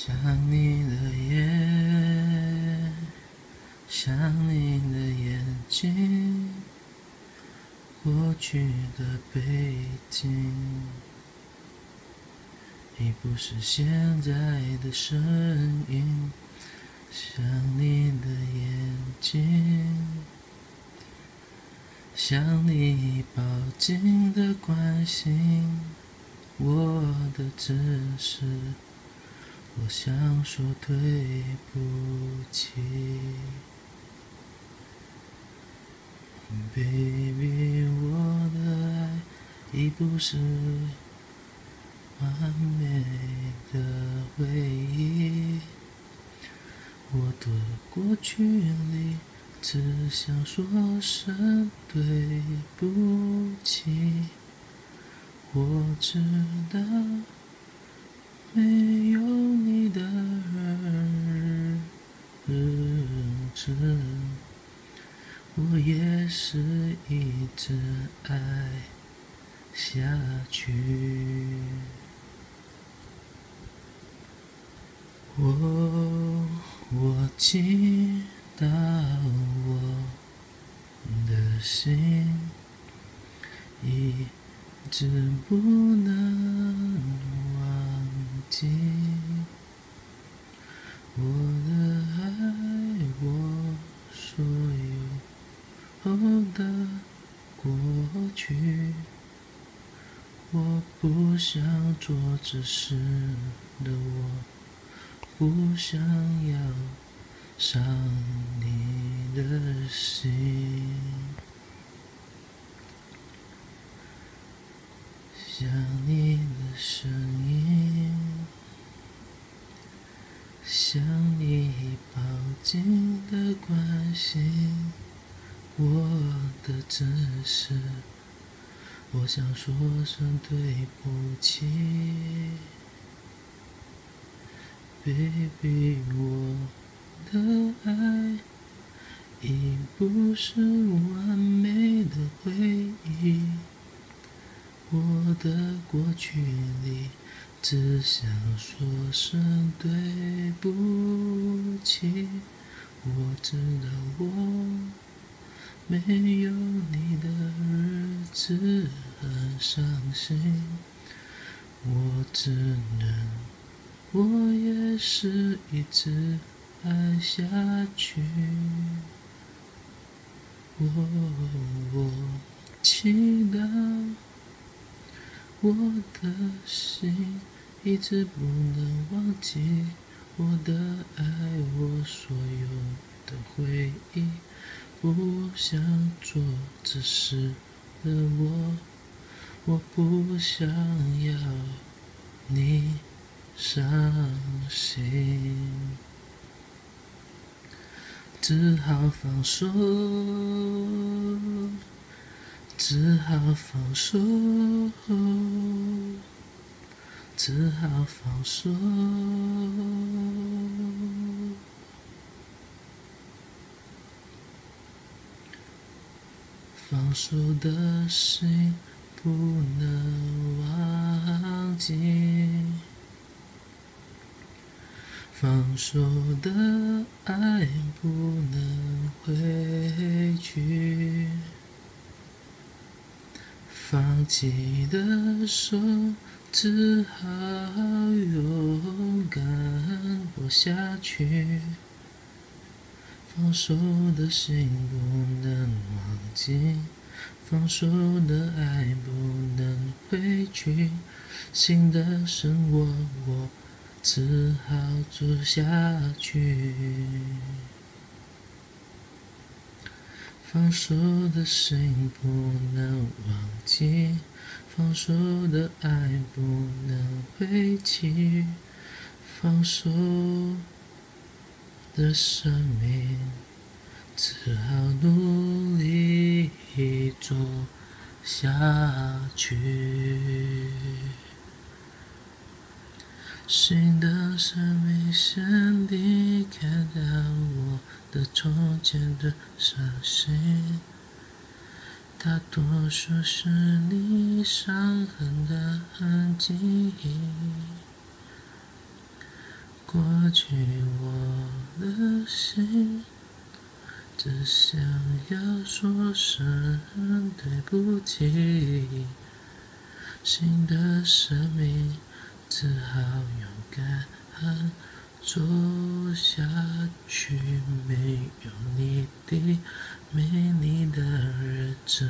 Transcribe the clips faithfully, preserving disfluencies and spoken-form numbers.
想你的夜，想你的眼睛，过去的背景，已不是现在的身影。想你的眼睛，想你抱紧的关心，我的只是我想说对不起 ，Baby， 我的爱已不是完美的回忆，我的过去里只想说声对不起，我知道没有你的日子，我也是一直爱下去。我我知道我的心一直不能忘记，我的爱，我所有的过去，我不想做这事的我，不想要伤你的心。想你的声音，想你抱紧的关心，我的只是我想说声对不起 ，Baby， 我的爱已不是完美的回忆。我的过去里，只想说声对不起。我知道我没有你的日子很伤心，我只能，我也是一直爱下去。我我祈祷。我的心一直不能忘记我的爱，我所有的回忆，不想做这事的我，我不想要你伤心，只好放手。只好放手，只好放手。放手的心不能忘记，放手的爱不能回去。放弃的手，只好勇敢活下去。放手的心不能忘记，放手的爱不能回去。新的生活，我只好走下去。放手的心不能忘记，放手的爱不能回去，放手的生命只好努力走下去。新的生命向你看到我的从前的伤心，大多数是你伤痕的痕迹。 过去我的心只想要说声对不起，新的生命只好勇敢走下去。没有你的没你的日子，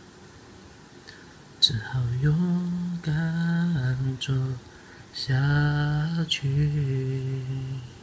只好勇敢走下去。